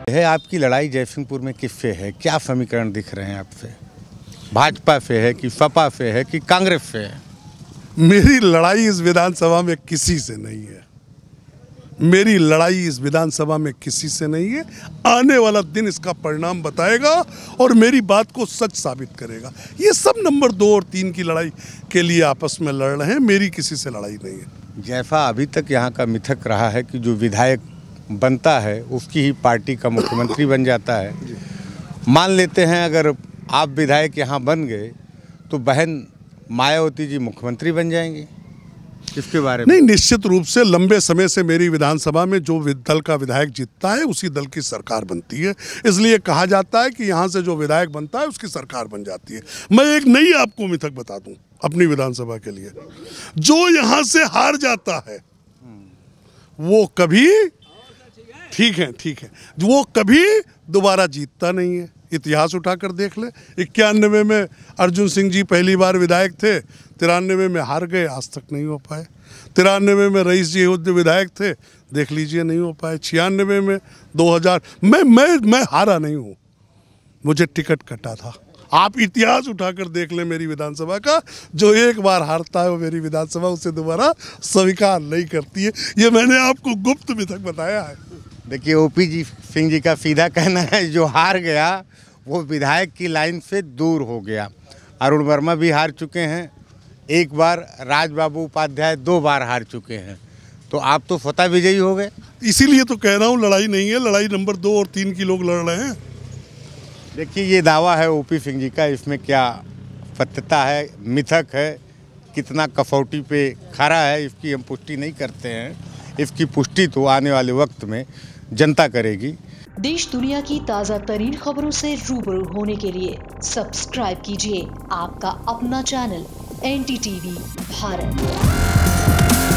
है आपकी लड़ाई जयसिंहपुर में किससे है? क्या समीकरण दिख रहे हैं आपसे? भाजपा से है कि सपा से है कि कांग्रेस से है? मेरी लड़ाई इस विधानसभा में किसी से नहीं है। मेरी लड़ाई इस विधानसभा में किसी से नहीं है। आने वाला दिन इसका परिणाम बताएगा और मेरी बात को सच साबित करेगा। ये सब नंबर 2 और 3 की लड़ाई के लिए आपस में लड़ रहे हैं, मेरी किसी से लड़ाई नहीं है। जैसा अभी तक यहाँ का मिथक रहा है कि जो विधायक बनता है उसकी ही पार्टी का मुख्यमंत्री बन जाता है। मान लेते हैं अगर आप विधायक यहाँ बन गए तो बहन मायावती जी मुख्यमंत्री बन जाएंगी, इसके बारे में? नहीं, निश्चित रूप से लंबे समय से मेरी विधानसभा में जो दल का विधायक जीतता है उसी दल की सरकार बनती है। इसलिए कहा जाता है कि यहाँ से जो विधायक बनता है उसकी सरकार बन जाती है। मैं एक नई आपको मिथक बता दूं अपनी विधानसभा के लिए, जो यहाँ से हार जाता है वो कभी ठीक है वो कभी दोबारा जीतता नहीं है। इतिहास उठाकर देख ले। 91 में अर्जुन सिंह जी पहली बार विधायक थे, 93 में हार गए, आज तक नहीं हो पाए। 93 में रईस जी विधायक थे, देख लीजिए नहीं हो पाए। 96 में 2000 मैं हारा नहीं हूँ, मुझे टिकट कटा था। आप इतिहास उठाकर देख लें मेरी विधानसभा का, जो एक बार हारता है वो मेरी विधानसभा उसे दोबारा स्वीकार नहीं करती है। ये मैंने आपको गुप्त मिथक बताया है। देखिए, ओपी सिंह जी का सीधा कहना है जो हार गया वो विधायक की लाइन से दूर हो गया। अरुण वर्मा भी हार चुके हैं एक बार, राजबाबू उपाध्याय 2 बार हार चुके हैं, तो आप तो स्वतः विजयी हो गए। इसीलिए तो कह रहा हूँ लड़ाई नहीं है, लड़ाई नंबर 2 और 3 की लोग लड़ रहे हैं। देखिए, ये दावा है ओपी सिंह जी का, इसमें क्या सत्यता है, मिथक है, कितना कसौटी पे खरा है, इसकी हम पुष्टि नहीं करते हैं। इसकी पुष्टि तो आने वाले वक्त में जनता करेगी। देश दुनिया की ताज़ा तरीन खबरों से रूबरू होने के लिए सब्सक्राइब कीजिए आपका अपना चैनल NDTV भारत।